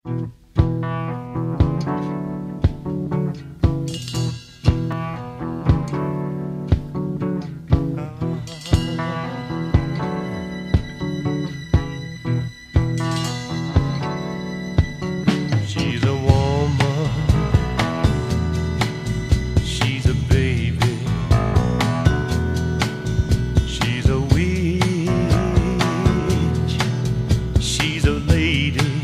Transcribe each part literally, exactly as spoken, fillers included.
She's a woman, she's a baby, she's a witch, she's a lady,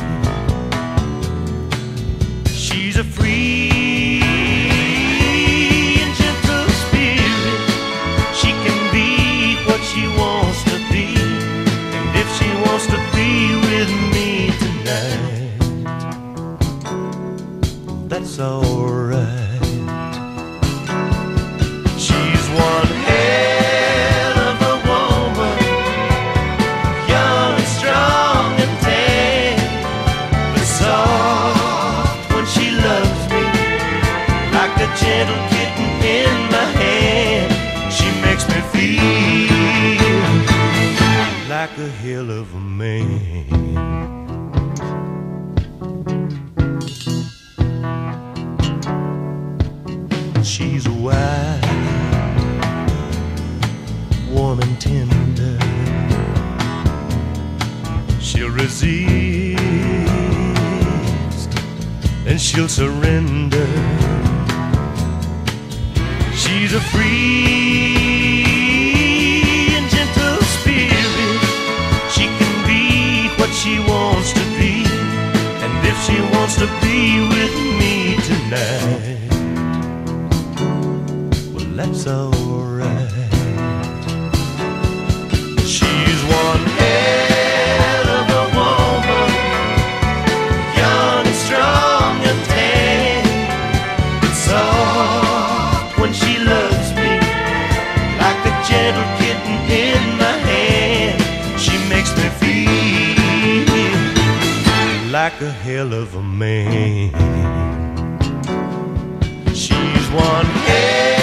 she's a free and gentle spirit. She can be what she wants to be, and if she wants to be with me tonight, that's alright. She's one hell of a woman, young and strong and tan, but soft when she loves me, like a gentle kitten in my hand. She makes me feel like a hell of a man. She's wide, warm and tender. She'll resist and she'll surrender. She's a free and gentle spirit. She can be what she wants to be, and if she wants to be with me tonight, that's alright. She's one hell of a woman, young and strong and tan, but soft when she loves me, like a gentle kitten in my hand. She makes me feel like a hell of a man. She's one hell